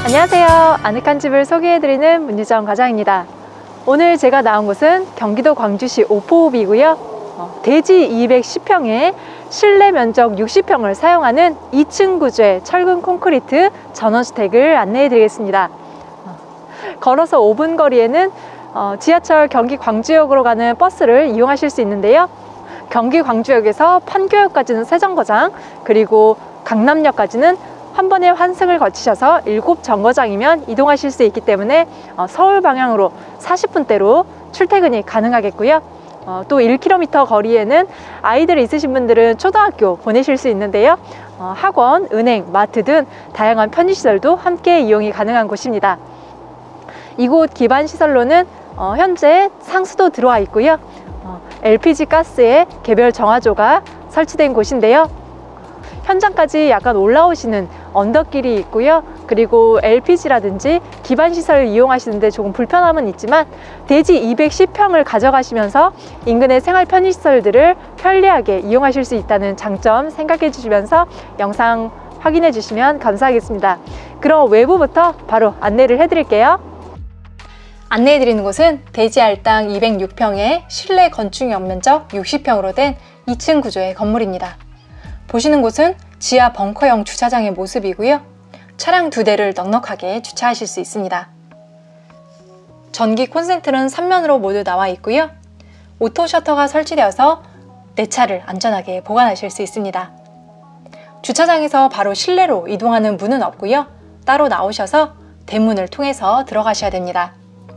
안녕하세요. 아늑한 집을 소개해드리는 문유정 과장입니다. 오늘 제가 나온 곳은 경기도 광주시 오포읍이고요. 대지 210평에 실내 면적 60평을 사용하는 2층 구조의 철근 콘크리트 전원주택을 안내해드리겠습니다. 걸어서 5분 거리에는 지하철 경기 광주역으로 가는 버스를 이용하실 수 있는데요. 경기 광주역에서 판교역까지는 세정거장, 그리고 강남역까지는 한 번에 환승을 거치셔서 7정거장이면 이동하실 수 있기 때문에 서울 방향으로 40분대로 출퇴근이 가능하겠고요. 또 1km 거리에는 아이들 있으신 분들은 초등학교 보내실 수 있는데요. 학원, 은행, 마트 등 다양한 편의시설도 함께 이용이 가능한 곳입니다. 이곳 기반시설로는 현재 상수도 들어와 있고요. LPG 가스의 개별 정화조가 설치된 곳인데요. 현장까지 약간 올라오시는 언덕길이 있고요. 그리고 LPG라든지 기반시설을 이용하시는데 조금 불편함은 있지만 대지 210평을 가져가시면서 인근의 생활 편의시설들을 편리하게 이용하실 수 있다는 장점 생각해 주시면서 영상 확인해 주시면 감사하겠습니다. 그럼 외부부터 바로 안내를 해드릴게요. 안내해 드리는 곳은 대지 알당 206평에 실내 건축 연면적 60평으로 된 2층 구조의 건물입니다. 보시는 곳은 지하 벙커형 주차장의 모습이고요. 차량 2대를 넉넉하게 주차하실 수 있습니다. 전기 콘센트는 3면으로 모두 나와 있고요. 오토 셔터가 설치되어서 내 차를 안전하게 보관하실 수 있습니다. 주차장에서 바로 실내로 이동하는 문은 없고요. 따로 나오셔서 대문을 통해서 들어가셔야 됩니다.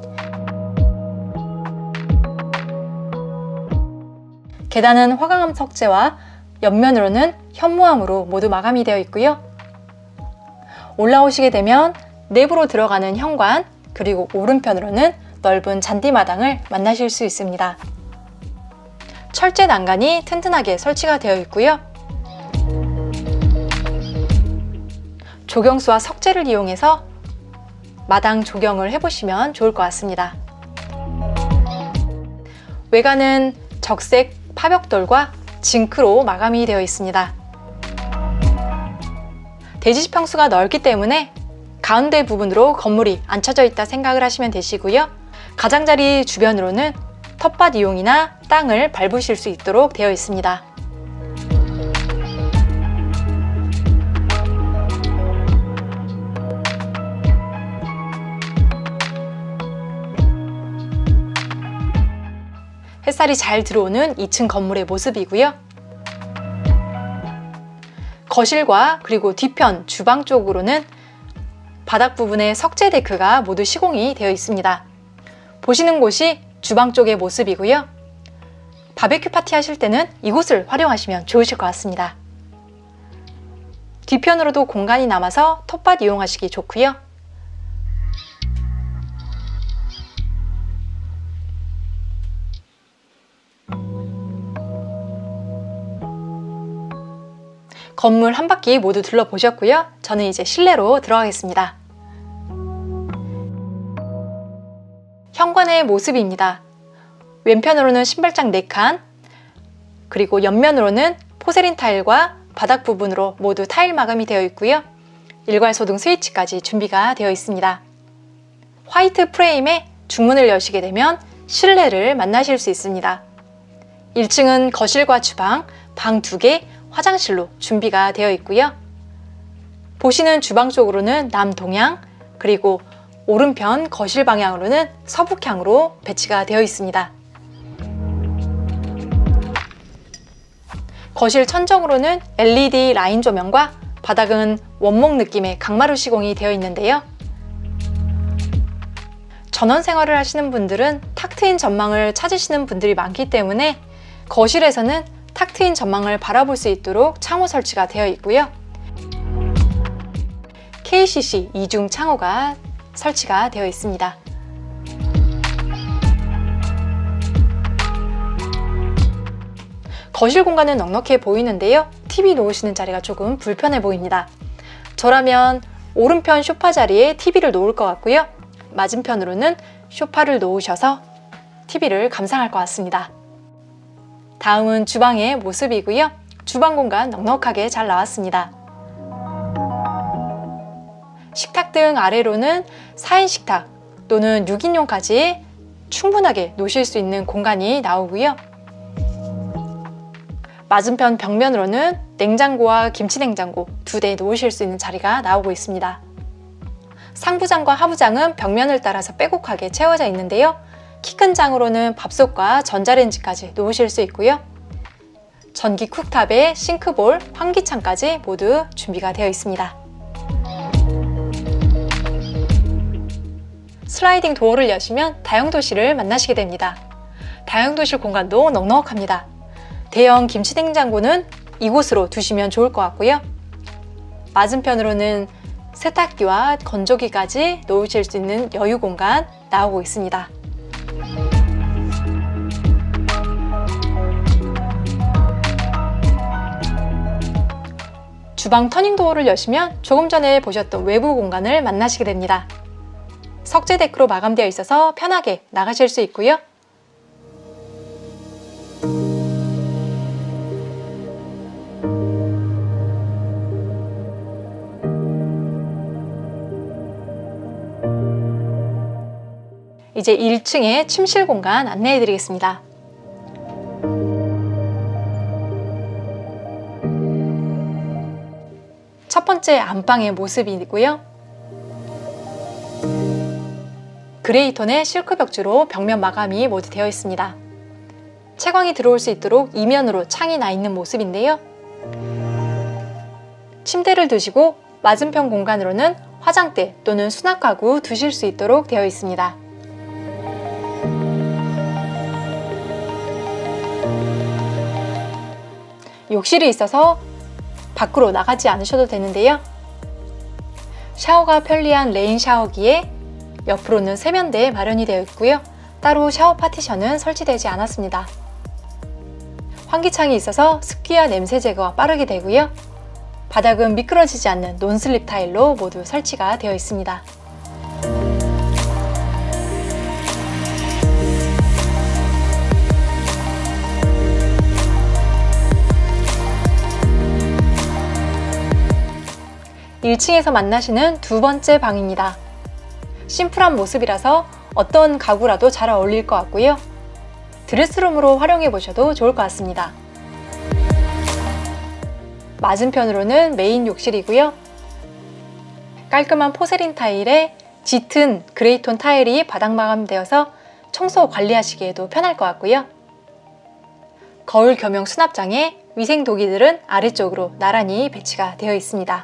계단은 화강암 석재와 옆면으로는 현무암으로 모두 마감이 되어 있고요. 올라오시게 되면 내부로 들어가는 현관, 그리고 오른편으로는 넓은 잔디마당을 만나실 수 있습니다. 철제 난간이 튼튼하게 설치가 되어 있고요. 조경수와 석재를 이용해서 마당 조경을 해보시면 좋을 것 같습니다. 외관은 적색 파벽돌과 징크로 마감이 되어 있습니다. 대지 평수가 넓기 때문에 가운데 부분으로 건물이 앉혀져 있다 생각을 하시면 되시고요. 가장자리 주변으로는 텃밭 이용이나 땅을 밟으실 수 있도록 되어 있습니다. 햇살이 잘 들어오는 2층 건물의 모습이고요. 거실과 그리고 뒤편 주방 쪽으로는 바닥 부분에 석재 데크가 모두 시공이 되어 있습니다. 보시는 곳이 주방 쪽의 모습이고요. 바베큐 파티 하실 때는 이곳을 활용하시면 좋으실 것 같습니다. 뒤편으로도 공간이 남아서 텃밭 이용하시기 좋고요. 건물 한 바퀴 모두 둘러보셨고요. 저는 이제 실내로 들어가겠습니다. 현관의 모습입니다. 왼편으로는 신발장 4칸, 그리고 옆면으로는 포세린 타일과 바닥 부분으로 모두 타일 마감이 되어 있고요. 일괄소등 스위치까지 준비가 되어 있습니다. 화이트 프레임에 중문을 여시게 되면 실내를 만나실 수 있습니다. 1층은 거실과 주방, 방 2개, 화장실로 준비가 되어 있고요. 보시는 주방 쪽으로는 남동향, 그리고 오른편 거실 방향으로는 서북향으로 배치가 되어 있습니다. 거실 천정으로는 LED 라인 조명과 바닥은 원목 느낌의 강마루 시공이 되어 있는데요. 전원 생활을 하시는 분들은 탁 트인 전망을 찾으시는 분들이 많기 때문에 거실에서는 탁 트인 전망을 바라볼 수 있도록 창호 설치가 되어 있고요. KCC 이중 창호가 설치가 되어 있습니다. 거실 공간은 넉넉해 보이는데요. TV 놓으시는 자리가 조금 불편해 보입니다. 저라면 오른편 소파 자리에 TV를 놓을 것 같고요. 맞은편으로는 소파를 놓으셔서 TV를 감상할 것 같습니다. 다음은 주방의 모습이고요. 주방 공간 넉넉하게 잘 나왔습니다. 식탁 등 아래로는 4인 식탁 또는 6인용까지 충분하게 놓으실 수 있는 공간이 나오고요. 맞은편 벽면으로는 냉장고와 김치냉장고 2대 놓으실 수 있는 자리가 나오고 있습니다. 상부장과 하부장은 벽면을 따라서 빼곡하게 채워져 있는데요. 키 큰 장으로는 밥솥과 전자레인지까지 놓으실 수 있고요. 전기 쿡탑에 싱크볼, 환기창까지 모두 준비가 되어 있습니다. 슬라이딩 도어를 여시면 다용도실을 만나시게 됩니다. 다용도실 공간도 넉넉합니다. 대형 김치냉장고는 이곳으로 두시면 좋을 것 같고요. 맞은편으로는 세탁기와 건조기까지 놓으실 수 있는 여유 공간 나오고 있습니다. 주방 터닝도어를 여시면 조금 전에 보셨던 외부 공간을 만나시게 됩니다. 석재 데크로 마감되어 있어서 편하게 나가실 수 있고요. 이제 1층의 침실 공간 안내해 드리겠습니다. 첫 번째 안방의 모습이고요. 그레이 톤의 실크 벽지로 벽면 마감이 모두 되어 있습니다. 채광이 들어올 수 있도록 이면으로 창이 나 있는 모습인데요. 침대를 두시고 맞은편 공간으로는 화장대 또는 수납가구 두실 수 있도록 되어 있습니다. 욕실이 있어서 밖으로 나가지 않으셔도 되는데요. 샤워가 편리한 레인 샤워기에 옆으로는 세면대 마련이 되어 있고요. 따로 샤워 파티션은 설치되지 않았습니다. 환기창이 있어서 습기와 냄새 제거가 빠르게 되고요. 바닥은 미끄러지지 않는 논슬립 타일로 모두 설치가 되어 있습니다. 1층에서 만나시는 두 번째 방입니다. 심플한 모습이라서 어떤 가구라도 잘 어울릴 것 같고요. 드레스룸으로 활용해 보셔도 좋을 것 같습니다. 맞은편으로는 메인 욕실이고요. 깔끔한 포세린 타일에 짙은 그레이톤 타일이 바닥 마감되어서 청소 관리하시기에도 편할 것 같고요. 거울 겸용 수납장에 위생 도기들은 아래쪽으로 나란히 배치가 되어 있습니다.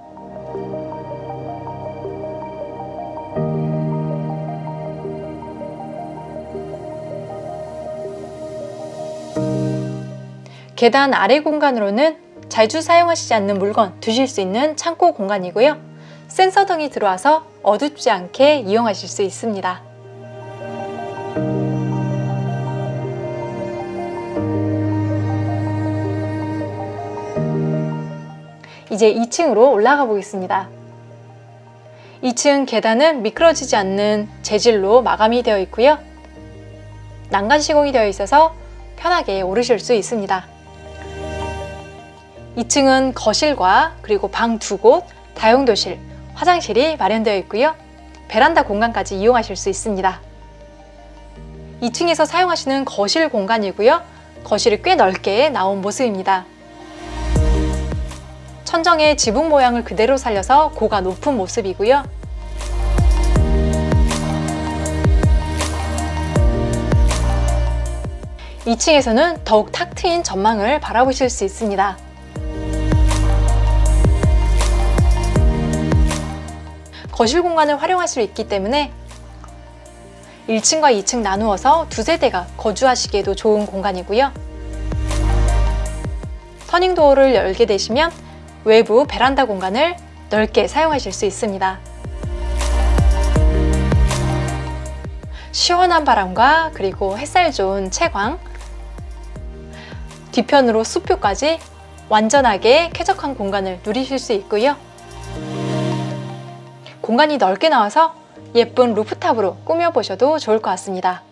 계단 아래 공간으로는 자주 사용하시지 않는 물건 두실 수 있는 창고 공간이고요. 센서 등이 들어와서 어둡지 않게 이용하실 수 있습니다. 이제 2층으로 올라가 보겠습니다. 2층 계단은 미끄러지지 않는 재질로 마감이 되어 있고요. 난간 시공이 되어 있어서 편하게 오르실 수 있습니다. 2층은 거실과 그리고 방 2곳, 다용도실, 화장실이 마련되어 있고요. 베란다 공간까지 이용하실 수 있습니다. 2층에서 사용하시는 거실 공간이고요. 거실이 꽤 넓게 나온 모습입니다. 천정의 지붕 모양을 그대로 살려서 고가 높은 모습이고요. 이 2층에서는 더욱 탁 트인 전망을 바라보실 수 있습니다. 거실 공간을 활용할 수 있기 때문에 1층과 2층 나누어서 두 세대가 거주하시기에도 좋은 공간이고요. 터닝도어를 열게 되시면 외부 베란다 공간을 넓게 사용하실 수 있습니다. 시원한 바람과 그리고 햇살 좋은 채광, 뒤편으로 숲뷰까지 완전하게 쾌적한 공간을 누리실 수 있고요. 공간이 넓게 나와서 예쁜 루프탑으로 꾸며보셔도 좋을 것 같습니다.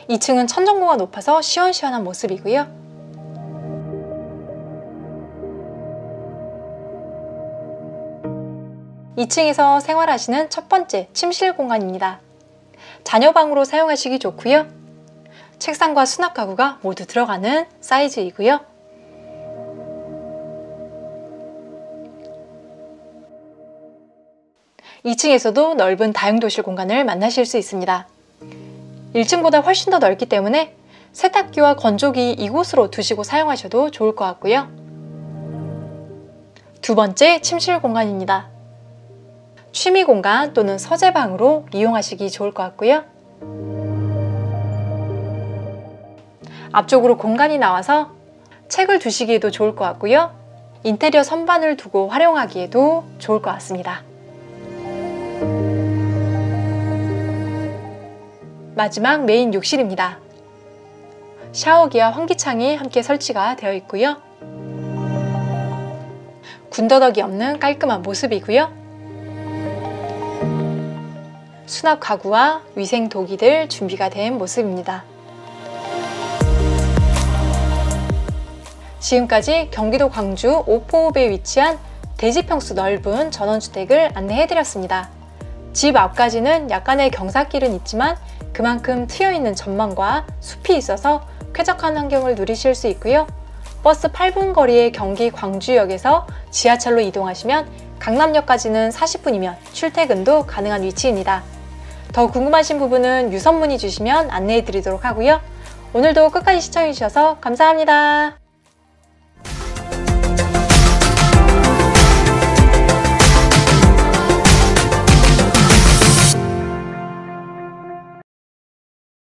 2층은 천정고가 높아서 시원시원한 모습이고요. 2층에서 생활하시는 첫 번째 침실 공간입니다. 자녀방으로 사용하시기 좋고요. 책상과 수납 가구가 모두 들어가는 사이즈이고요. (2층에서도) 넓은 다용도실 공간을 만나실 수 있습니다. 1층보다 훨씬 더 넓기 때문에 세탁기와 건조기 이곳으로 두시고 사용하셔도 좋을 것 같고요. 두 번째 침실 공간입니다. 취미 공간 또는 서재방으로 이용하시기 좋을 것 같고요. 앞쪽으로 공간이 나와서 책을 두시기에도 좋을 것 같고요. 인테리어 선반을 두고 활용하기에도 좋을 것 같습니다. 마지막 메인 욕실입니다. 샤워기와 환기창이 함께 설치가 되어 있고요. 군더더기 없는 깔끔한 모습이고요. 수납 가구와 위생 도기들 준비가 된 모습입니다. 지금까지 경기도 광주 오포읍에 위치한 대지평수 넓은 전원주택을 안내해드렸습니다. 집 앞까지는 약간의 경사길은 있지만 그만큼 트여있는 전망과 숲이 있어서 쾌적한 환경을 누리실 수 있고요. 버스 8분 거리의 경기 광주역에서 지하철로 이동하시면 강남역까지는 40분이면 출퇴근도 가능한 위치입니다. 더 궁금하신 부분은 유선 문의 주시면 안내해 드리도록 하고요. 오늘도 끝까지 시청해 주셔서 감사합니다.